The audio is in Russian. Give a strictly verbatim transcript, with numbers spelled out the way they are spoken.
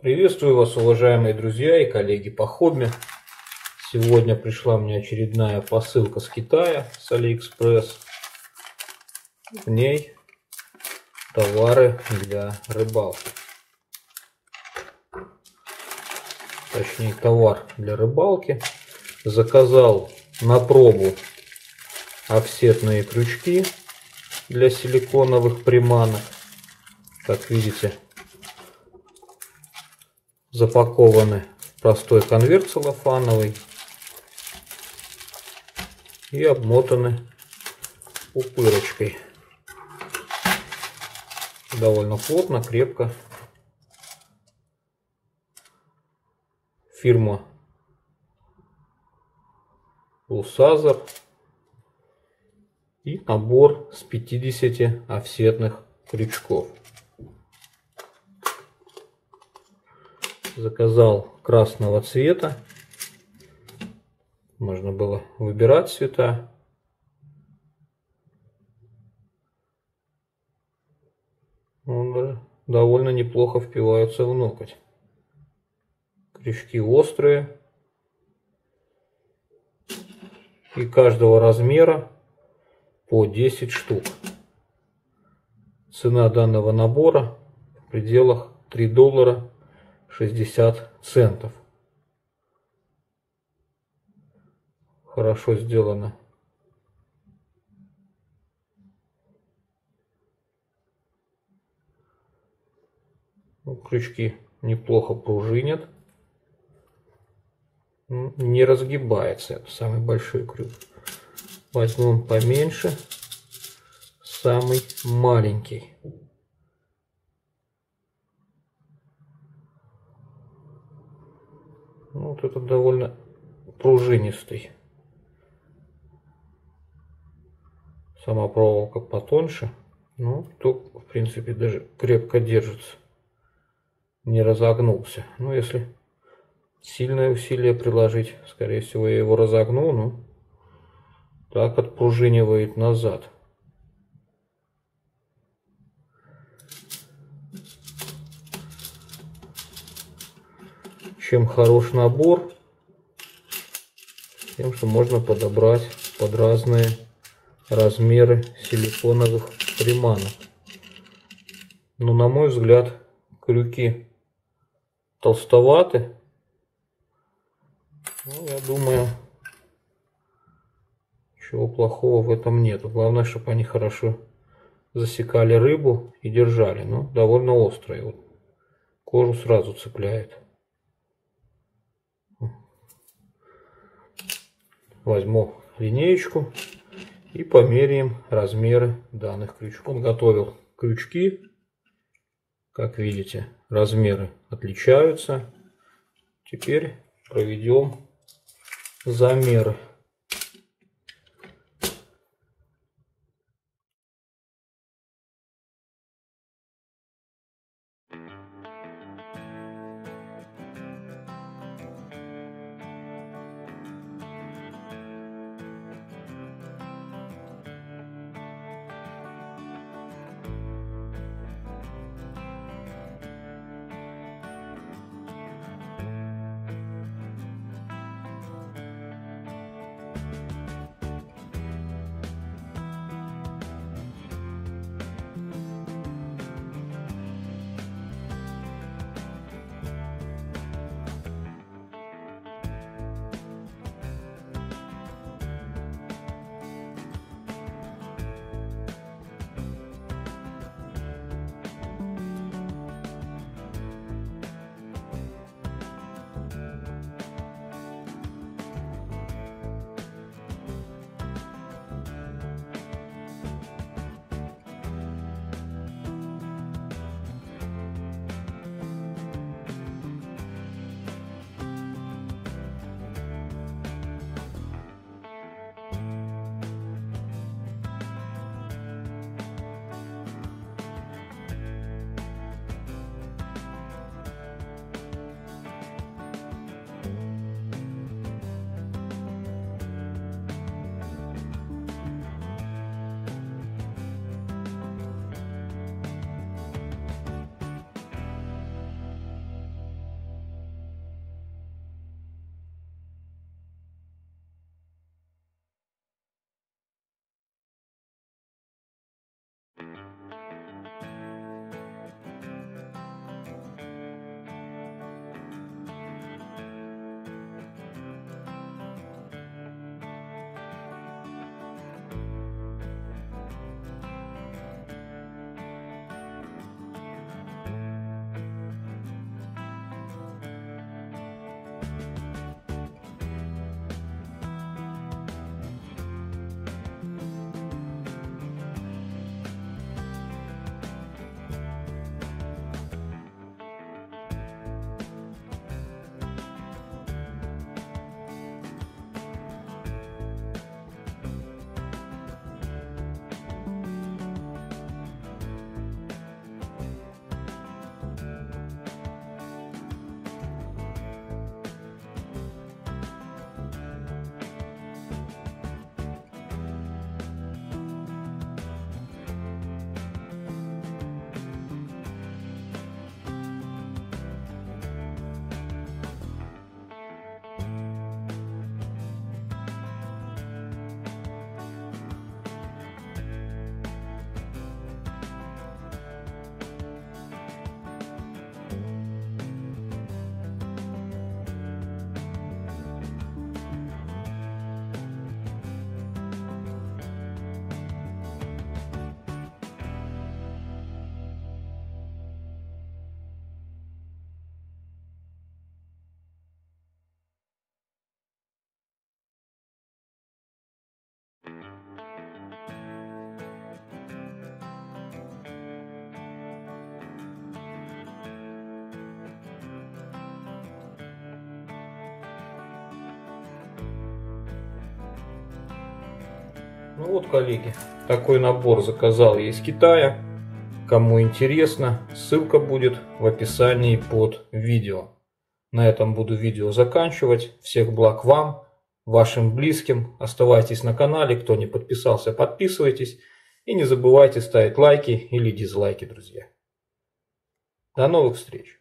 Приветствую вас, уважаемые друзья и коллеги по хобби. Сегодня пришла мне очередная посылка с Китая, с Алиэкспресс. В ней товары для рыбалки. Точнее, товар для рыбалки. Заказал на пробу офсетные крючки для силиконовых приманок. Как видите, запакованы в простой конверт целлофановый и обмотаны пупырочкой. Довольно плотно, крепко. Фирма Лусазер. И набор с пятидесяти офсетных крючков. Заказал красного цвета. Можно было выбирать цвета. Он довольно неплохо впиваются в ноготь. Крючки острые. И каждого размера по десять штук. Цена данного набора в пределах три доллара шестьдесят центов. Хорошо сделано. Ну, крючки неплохо пружинят. Не разгибается. Это самый большой крюк. Возьмем поменьше. Самый маленький. Ну, вот этот довольно пружинистый. Сама проволока потоньше. Ну, то, в принципе, даже крепко держится. Не разогнулся. Ну, если сильное усилие приложить, скорее всего, я его разогну, но так отпружинивает назад. Чем хорош набор? Тем, что можно подобрать под разные размеры силиконовых приманок. Но, на мой взгляд, крюки толстоваты. Ну, я думаю, ничего плохого в этом нет. Главное, чтобы они хорошо засекали рыбу и держали. Ну, довольно острые. Вот. Кожу сразу цепляет. Возьму линеечку и померяем размеры данных крючков. Подготовил крючки. Как видите, размеры отличаются. Теперь проведем замеры. Ну вот, коллеги, такой набор заказал я из Китая. Кому интересно, ссылка будет в описании под видео. На этом буду видео заканчивать. Всех благ вам, вашим близким. Оставайтесь на канале. Кто не подписался, подписывайтесь. И не забывайте ставить лайки или дизлайки, друзья. До новых встреч!